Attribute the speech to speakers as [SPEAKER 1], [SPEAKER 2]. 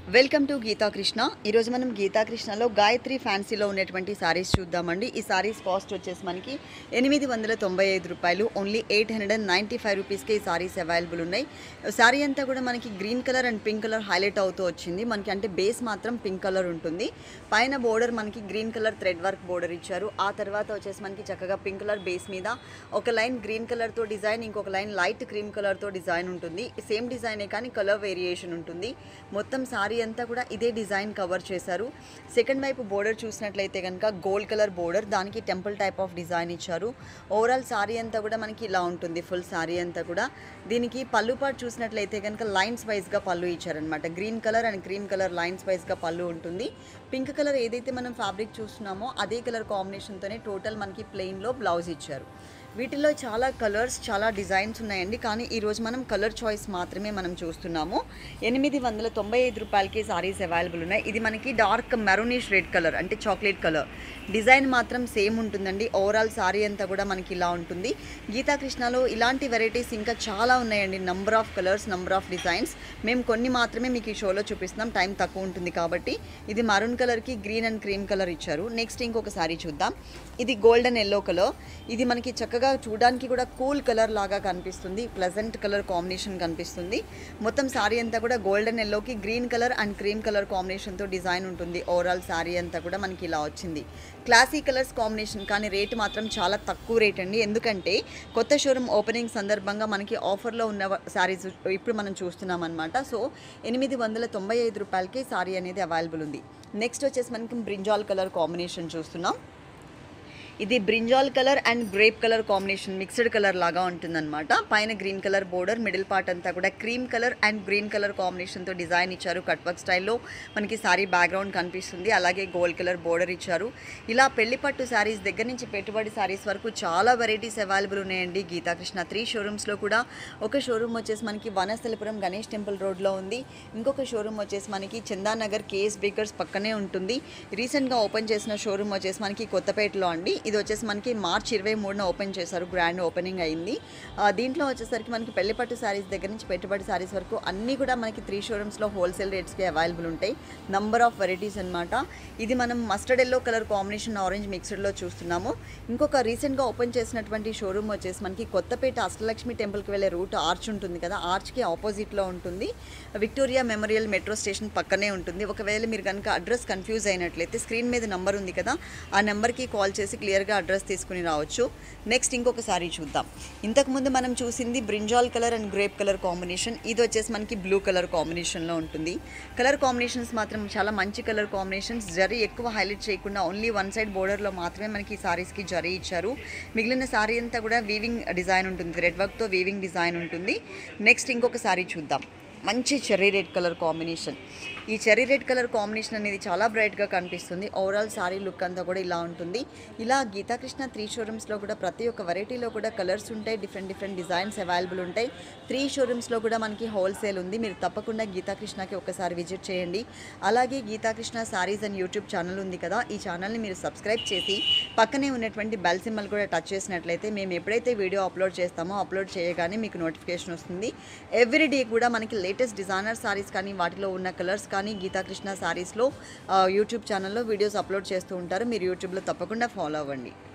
[SPEAKER 1] Welcome to Gita Krishna. ఈరోజు మనం గీతా కృష్ణలో గాయత్రి ఫ్యాన్సీలో ఉన్నటువంటి సారీస్ చూద్దామండి. ఈ సారీస్ కాస్ట్ వచ్చేసి మనకి 895 రూపాయలు, ఓన్లీ 895 రూపీస్కి ఈ సారీస్ అవైలబుల్ ఉన్నాయి. సారీ అంతా కూడా మనకి green colour and pink colour highlight అవుతూ వచ్చింది. మనకి అంటే బేస్ మాత్రం పింక్ కలర్ ఉంటుంది. పైన బోర్డర్ మనకి green colour thread work border ఇచ్చారు. ఆ తర్వాత వచ్చేసి మనకి చక్కగా పింక్ కలర్ బేస్ మీద ఒక లైన్ గ్రీన్ కలర్తో డిజైన్, ఇంకొక లైన్ లైట్ క్రీమ్ కలర్తో డిజైన్ ఉంటుంది. సేమ్ డిజైనే కానీ కలర్ వేరియేషన్ ఉంటుంది. మొత్తం సారీ అంతా కూడా ఇదే డిజైన్ కవర్ చేశారు. సెకండ్ వైపు బోర్డర్ చూసినట్లయితే కనుక గోల్డ్ కలర్ బోర్డర్, దానికి టెంపుల్ టైప్ ఆఫ్ డిజైన్ ఇచ్చారు. ఓవరాల్ సారీ అంతా కూడా మనకి ఇలా ఉంటుంది. ఫుల్ సారీ అంతా కూడా దీనికి పళ్ళు పార్ట్ చూసినట్లయితే కనుక లైన్స్ వైజ్గా పళ్ళు ఇచ్చారనమాట. Green colour and cream colour lines వైజ్గా పళ్ళు ఉంటుంది. పింక్ కలర్ ఏదైతే మనం ఫ్యాబ్రిక్ చూస్తున్నామో అదే కలర్ కాంబినేషన్తోనే టోటల్ మనకి ప్లెయిన్లో బ్లౌజ్ ఇచ్చారు. వీటిలో చాలా కలర్స్, చాలా డిజైన్స్ ఉన్నాయండి. కానీ ఈరోజు మనం కలర్ చాయిస్ మాత్రమే మనం చూస్తున్నాము. 895 రూపాయలకి సారీస్ అవైలబుల్ ఉన్నాయి. ఇది మనకి డార్క్ మెరూనిష్ రెడ్ కలర్, అంటే చాక్లెట్ కలర్. డిజైన్ మాత్రం సేమ్ ఉంటుందండి. ఓవరాల్ సారీ అంతా కూడా మనకి ఇలా ఉంటుంది. గీతా కృష్ణలో ఇలాంటి వెరైటీస్ ఇంకా చాలా ఉన్నాయండి. Number of colours, number of designs. మేము కొన్ని మాత్రమే మీకు ఈ షోలో చూపిస్తున్నాం, టైం తక్కువ ఉంటుంది కాబట్టి. ఇది మరూన్ కలర్కి గ్రీన్ అండ్ క్రీమ్ కలర్ ఇచ్చారు. నెక్స్ట్ ఇంకొక సారీ చూద్దాం. ఇది గోల్డెన్ ఎల్లో కలర్. ఇది మనకి చక్కగా చూడడానికి కూడా కూల్ కలర్ లాగా కనిపిస్తుంది. ప్లెజెంట్ కలర్ కాంబినేషన్ కనిపిస్తుంది. మొత్తం సారీ అంతా కూడా గోల్డెన్ ఎల్లోకి green colour and cream colour కాంబినేషన్తో డిజైన్ ఉంటుంది. ఓవరాల్ సారీ అంతా కూడా మనకి ఇలా వచ్చింది. క్లాసీ కలర్స్ కాంబినేషన్, కానీ రేట్ మాత్రం చాలా తక్కువ రేట్ అండి. ఎందుకంటే కొత్త షోరూమ్ ఓపెనింగ్ సందర్భంగా మనకి ఆఫర్లో ఉన్న సారీస్ ఇప్పుడు మనం చూస్తున్నాం అనమాట. సో 895 రూపాయలకి సారీ అనేది అవైలబుల్ ఉంది. నెక్స్ట్ వచ్చేసి మనకి బ్రింజాల్ కలర్ కాంబినేషన్ చూస్తున్నాం. ఇది brinjal colour and grape colour combination, mixed colour లాగా ఉంటుందన్నమాట. పైన green colour border, middle part అంతా కూడా cream colour and green colour కాంబినేషన్తో డిజైన్ ఇచ్చారు. కట్ వర్క్ స్టైల్లో మనకి సారీ బ్యాక్గ్రౌండ్ కనిపిస్తుంది. అలాగే గోల్డ్ కలర్ బోర్డర్ ఇచ్చారు. ఇలా పెళ్లి పట్టు శారీస్ దగ్గర నుంచి పెట్టుబడి శారీస్ వరకు చాలా వెరైటీస్ అవైలబుల్ ఉన్నాయండి. గీతా కృష్ణ 3 షోరూమ్స్లో కూడా. ఒక షోరూమ్ వచ్చేసి మనకి వనస్థలిపురం గణేష్ టెంపుల్ రోడ్లో ఉంది. ఇంకొక షోరూమ్ వచ్చేసి మనకి చందానగర్ కేఎస్ బేకర్స్ పక్కనే ఉంటుంది. రీసెంట్గా ఓపెన్ చేసిన షోరూమ్ వచ్చేసి మనకి కొత్తపేటలో అండి. ఇది వచ్చేసి మనకి మార్చి 23న ఓపెన్ చేశారు. గ్రాండ్ ఓపెనింగ్ అయింది. దీంట్లో వచ్చేసరికి మనకి పెళ్లిపట్టు శారీస్ దగ్గర నుంచి పెట్టుబడి శారీస్ వరకు అన్నీ కూడా మనకి 3 షోరూమ్స్లో హోల్సేల్ రేట్స్కి అవైలబుల్ ఉంటాయి. నంబర్ ఆఫ్ వెరైటీస్ అనమాట. ఇది మనం mustard yellow colour combination orange మిక్స్డ్లో చూస్తున్నాము. ఇంకొక రీసెంట్గా ఓపెన్ చేసినటువంటి షోరూమ్ వచ్చేసి మనకి కొత్తపేట అష్టలక్ష్మి టెంపుల్కి వెళ్ళే రూట్ ఆర్చ్ ఉంటుంది కదా, ఆర్చ్కి ఆపోజిట్లో ఉంటుంది. విక్టోరియా మెమోరియల్ మెట్రో స్టేషన్ పక్కనే ఉంటుంది. ఒకవేళ మీరు కనుక అడ్రస్ కన్ఫ్యూజ్ అయినట్లయితే స్క్రీన్ మీద నెంబర్ ఉంది కదా, ఆ నెంబర్కి కాల్ చేసి క్లియర్గా అడ్రస్ తీసుకుని రావచ్చు. నెక్స్ట్ ఇంకొక సారీ చూద్దాం. ఇంతకుముందు మనం చూసింది brinjal colour and grape colour combination. ఇది వచ్చేసి మనకి బ్లూ కలర్ కాంబినేషన్లో ఉంటుంది. కలర్ కాంబినేషన్స్ మాత్రం చాలా మంచి కలర్ కాంబినేషన్స్. జరీ ఎక్కువ హైలైట్ చేయకుండా ఓన్లీ వన్ సైడ్ బోర్డర్లో మాత్రమే మనకి ఈ సారీస్కి జరీ ఇచ్చారు. మిగిలిన సారీ అంతా కూడా వీవింగ్ డిజైన్ ఉంటుంది. థ్రెడ్ వర్క్తో వీవింగ్ డిజైన్ ఉంటుంది. నెక్స్ట్ ఇంకొక సారీ చూద్దాం. మంచి చెర్రీ రెడ్ కలర్ కాంబినేషన్. ఈ చెర్రీ రెడ్ కలర్ కాంబినేషన్ అనేది చాలా బ్రైట్గా కనిపిస్తుంది. ఓవరాల్ సారీ లుక్ అంతా కూడా ఇలా ఉంటుంది. ఇలా గీతాకృష్ణ 3 షోరూమ్స్లో కూడా ప్రతి ఒక్క వెరైటీలో కూడా కలర్స్ ఉంటాయి. డిఫరెంట్ డిజైన్స్ అవైలబుల్ ఉంటాయి. 3 షోరూమ్స్లో కూడా మనకి హోల్సేల్ ఉంది. మీరు తప్పకుండా గీతాకృష్ణకి ఒకసారి విజిట్ చేయండి. అలాగే Geethakrishna Sarees and YouTube channel ఉంది కదా, ఈ ఛానల్ని మీరు సబ్స్క్రైబ్ చేసి పక్కనే ఉన్నటువంటి బెల్ సింబల్ కూడా టచ్ చేసినట్లయితే మేము ఎప్పుడైతే వీడియో అప్లోడ్ చేస్తామో అప్లోడ్ చేయగానే మీకు నోటిఫికేషన్ వస్తుంది. ఎవ్రీ డే కూడా మనకి లేటెస్ట్ డిజైనర్ సారీస్ కానీ వాటిలో ఉన్న కలర్స్ కానీ గీతాకృష్ణ సారీస్లో యూట్యూబ్ ఛానల్లో వీడియోస్ అప్లోడ్ చేస్తూ ఉంటారు. మీరు యూట్యూబ్లో తప్పకుండా ఫాలో అవ్వండి.